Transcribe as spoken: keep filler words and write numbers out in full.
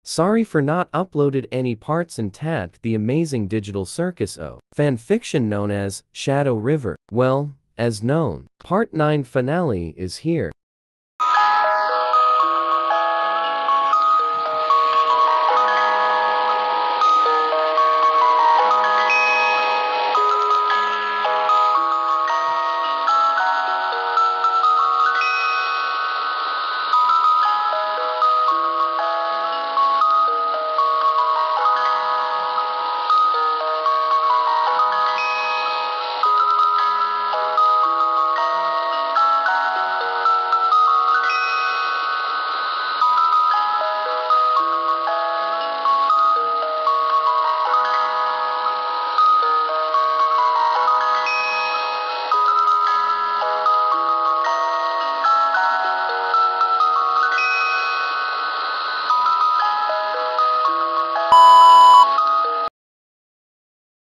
Sorry for not uploaded any parts intact. The amazing digital circus O fanfiction known as Shadow River, well, as known. Part nine finale is here.